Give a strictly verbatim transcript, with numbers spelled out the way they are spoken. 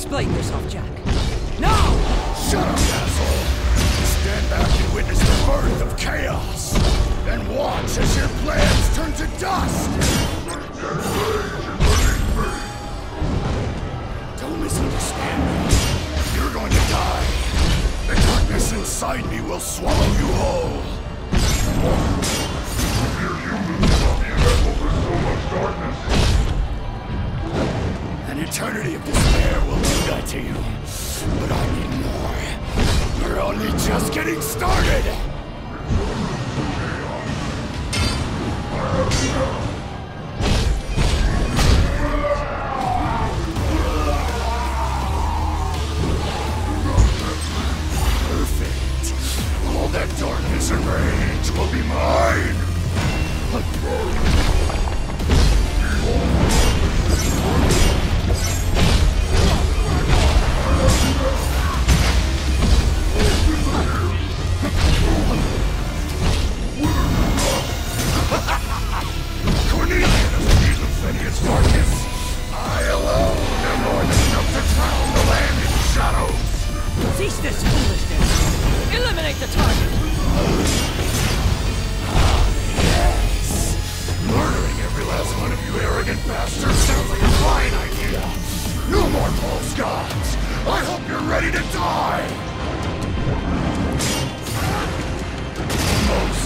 Explain yourself, Jack. Now! Shut up, asshole! Stand back and witness the birth of chaos! And watch as your plans turn to dust! Don't misunderstand me. You're going to die. The darkness inside me will swallow you whole. Your humans will be able for so much darkness. An eternity of despair will do that to you. But I need more. We're only just getting started! Perfect. All that darkness and rage will be mine! Cease this foolishness! Eliminate the target! Yes! Murdering every last one of you arrogant bastards sounds like a fine idea! No more false gods! I hope you're ready to die! Most